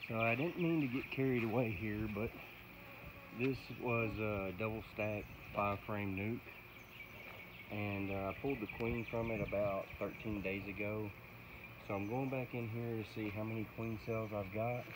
So I didn't mean to get carried away here, but this was a double stack 5-frame nuke, and I pulled the queen from it about 13 days ago. So I'm going back in here to see how many queen cells I've got,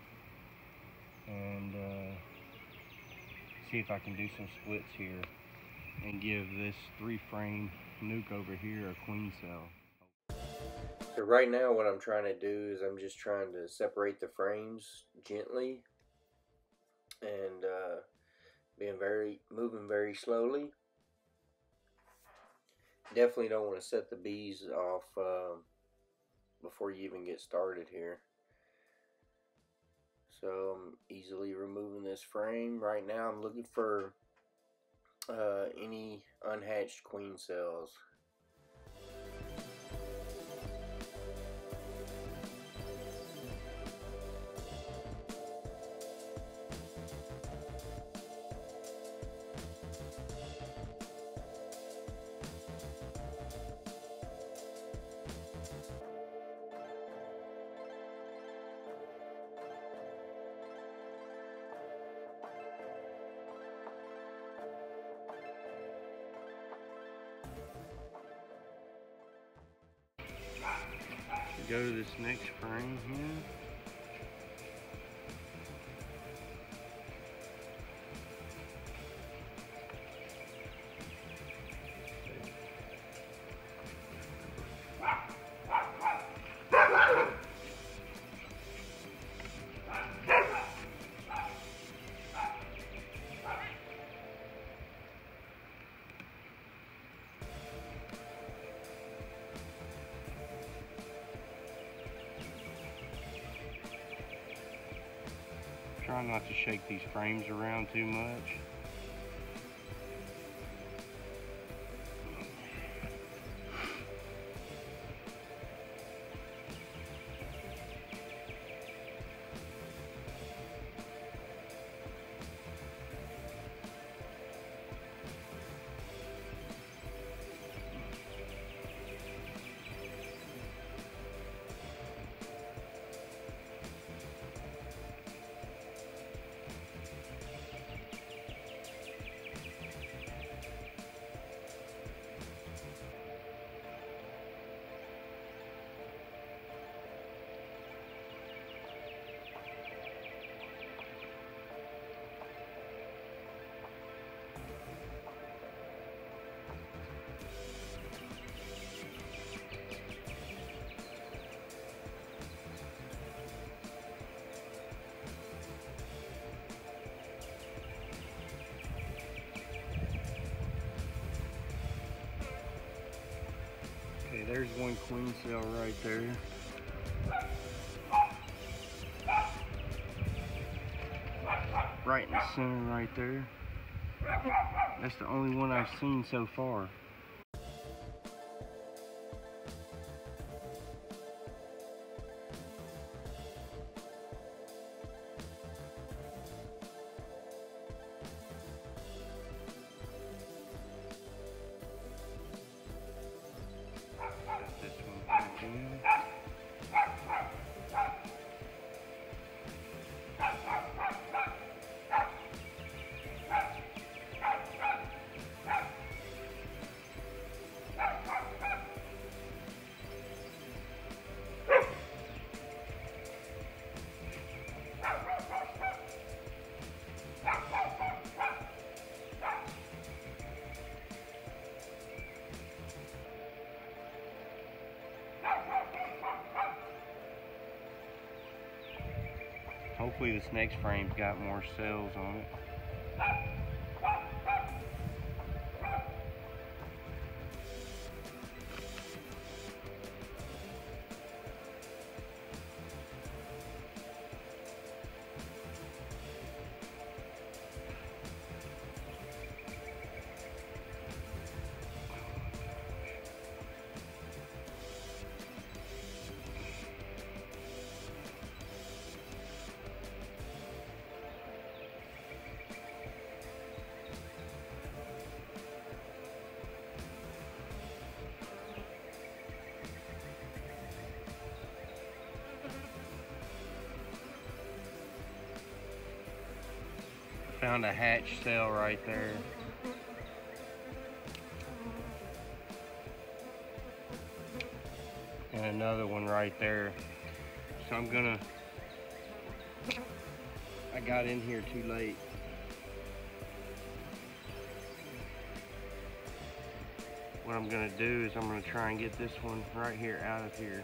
and see if I can do some splits here and give this 3-frame nuke over here a queen cell. So right now what I'm trying to do is I'm just trying to separate the frames gently and moving very slowly. Definitely don't want to set the bees off before you even get started here. So I'm easily removing this frame. Right now I'm looking for any unhatched queen cells. Go to this next frame here. Try not to shake these frames around too much. Okay, there's one queen cell right there. Right in the center right there. That's the only one I've seen so far. This one back in. Hopefully this next frame's got more cells on it. found a hatch cell right there. And another one right there. So I got in here too late. What I'm gonna do is I'm gonna try and get this one right here out of here.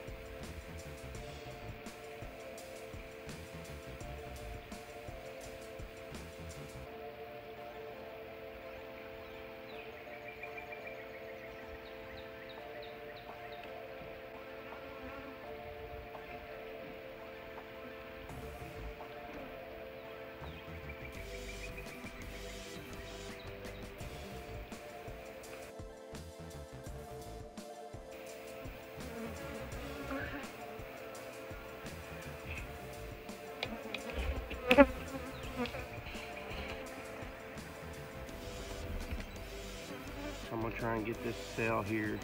I'm gonna try and get this cell here.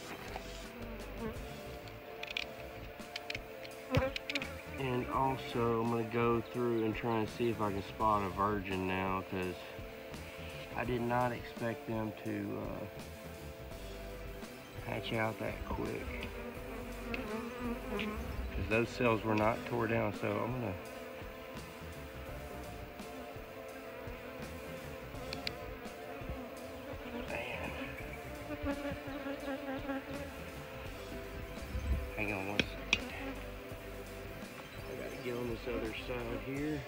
And also I'm gonna go through and try and see if I can spot a virgin now, because I did not expect them to hatch out that quick. Because those cells were not tore down, so I'm gonna hang on one second. I gotta get on this other side here.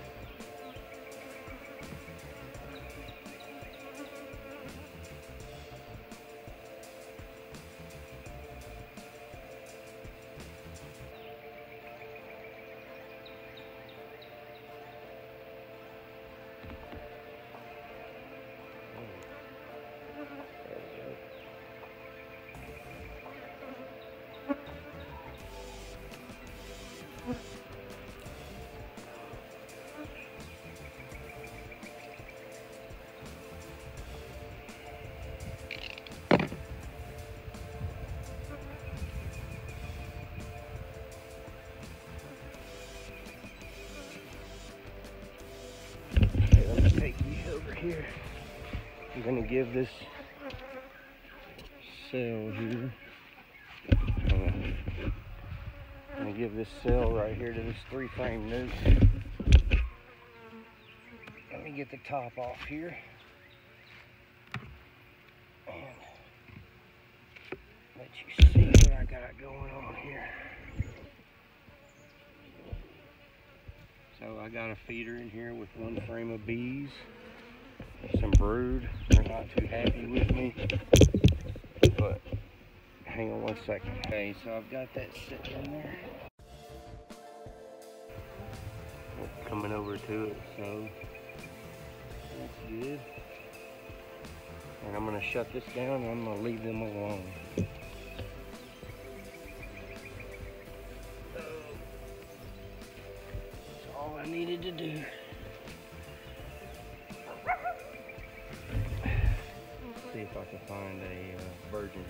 Here, I'm gonna give this cell here. I'm gonna give this cell right here to this 3-frame nuke. Let me get the top off here and let you see what I got going on here. So I got a feeder in here with 1 frame of bees. Some brood. They're not too happy with me, but hang on one second. Okay, so I've got that sitting in there. Coming over to it, so that's good. And I'm gonna shut this down and I'm gonna leave them alone. That's all I needed to do. See if I can find a virgin.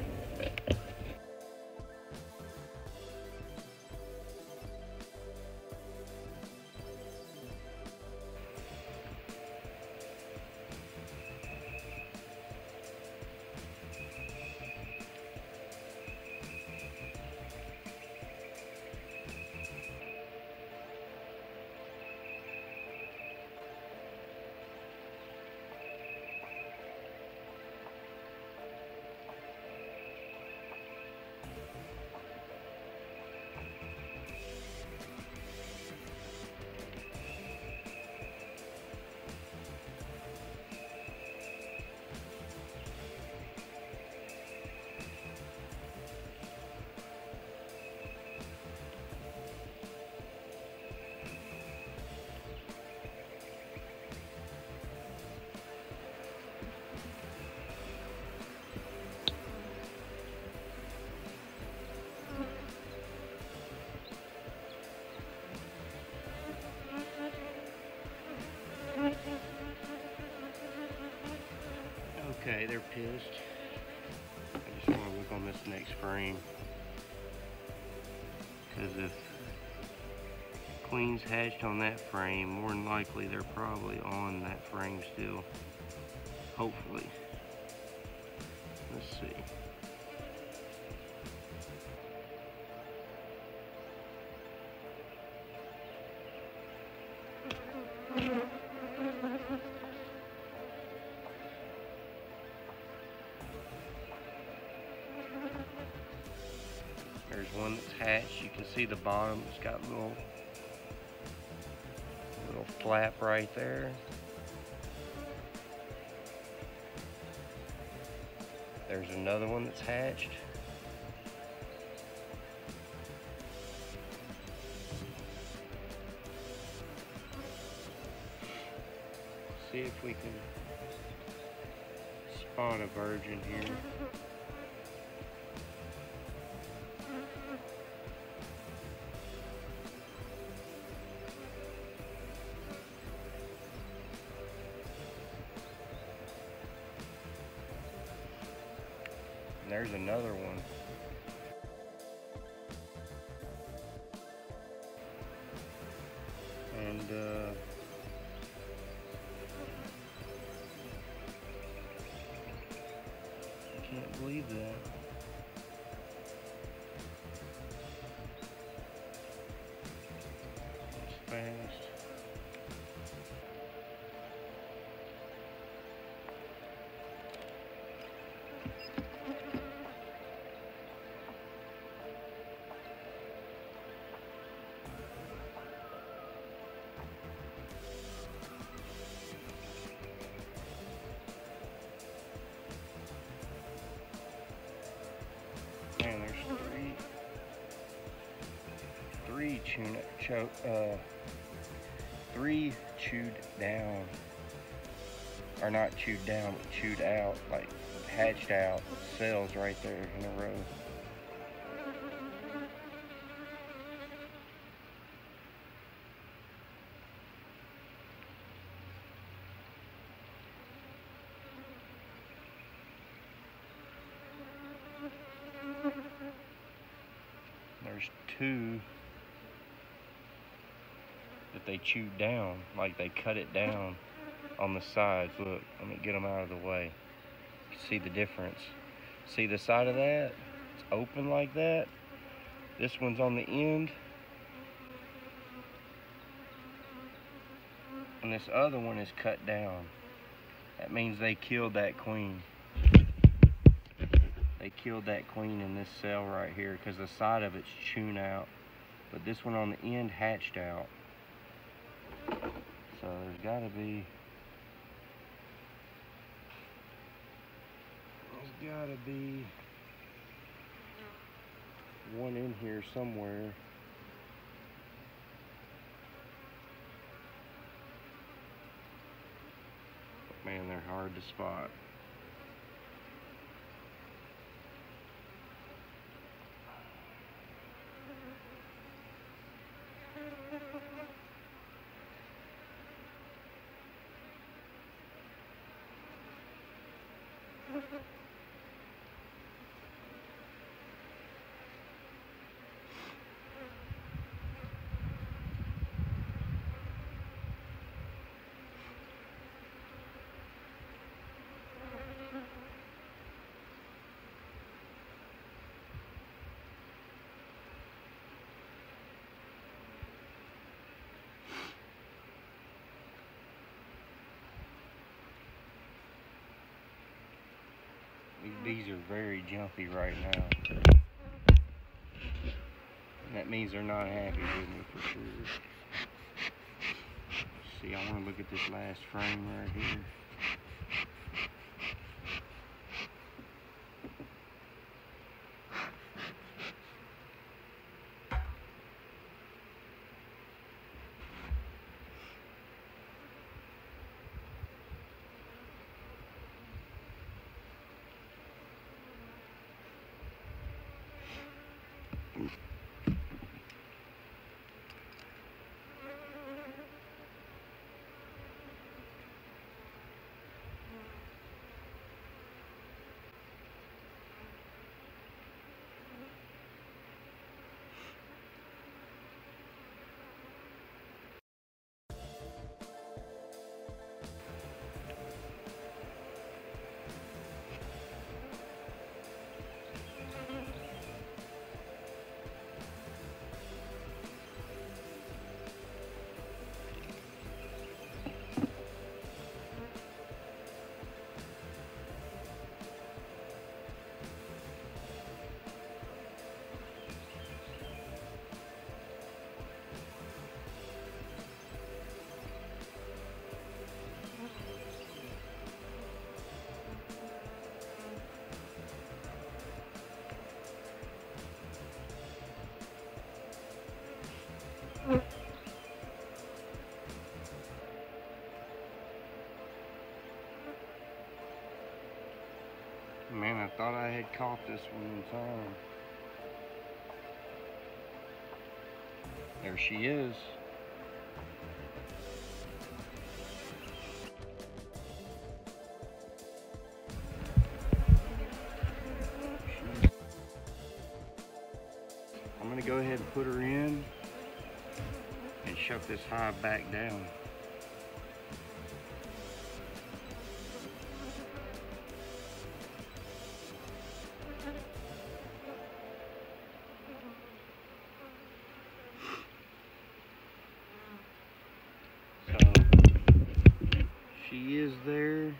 Okay, they're pissed. I just want to look on this next frame, because if queens hatched on that frame. More than likely, they're probably on that frame still. Hopefully. Let's see. There's one that's hatched. You can see the bottom. It's got a little flap right there. There's another one that's hatched. See if we can spot a virgin here. And there's another one. And I can't believe that. It's fast. Man, there's three chewed down, or not chewed down, but chewed out, like hatched out cells right there in a row. There's two that they chewed down, like they cut it down on the sides. Look, let me get them out of the way. You see the difference. See the side of that? It's open like that. This one's on the end. And this other one is cut down. That means they killed that queen. They killed that queen in this cell right here because the side of it's chewn out. But this one on the end hatched out. So there's gotta be one in here somewhere. Man, they're hard to spot. These are very jumpy right now. And that means they're not happy with me for sure. See, I want to look at this last frame right here. thought I had caught this one in time. There she is. I'm gonna go ahead and put her in and shut this hive back down. So she is there.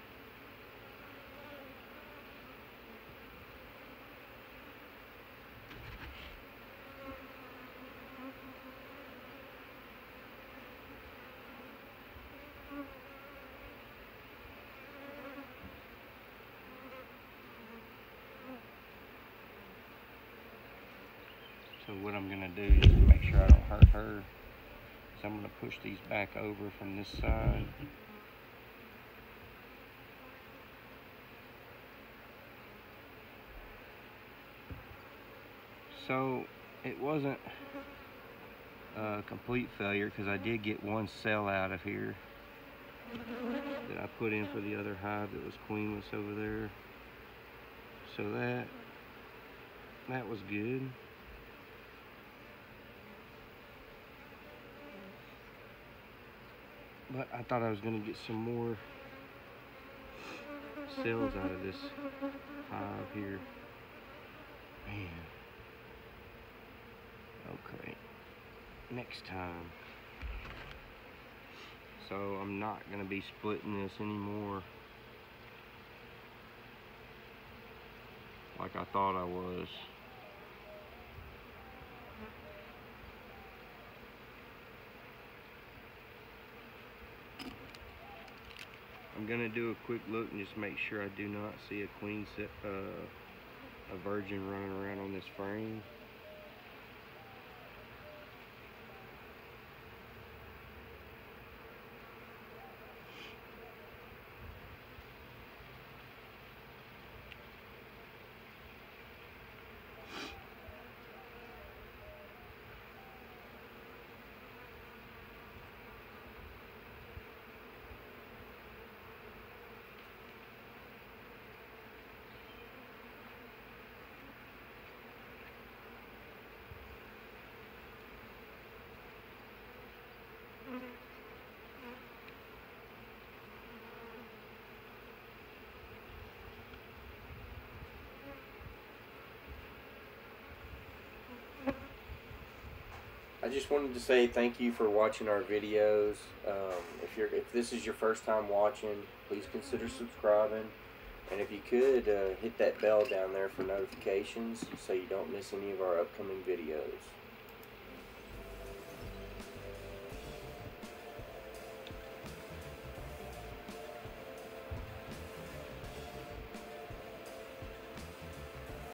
So what I'm gonna do, just to make sure I don't hurt her, is I'm gonna push these back over from this side. So it wasn't a complete failure because I did get one cell out of here that I put in for the other hive that was queenless over there. So that was good. But I thought I was going to get some more cells out of this hive here. Man. Okay. Next time. So I'm not going to be splitting this anymore like I thought I was. I'm gonna do a quick look and just make sure I do not see a queen set, a virgin running around on this frame. I just wanted to say thank you for watching our videos. If this is your first time watching, please consider subscribing. And if you could, hit that bell down there for notifications so you don't miss any of our upcoming videos.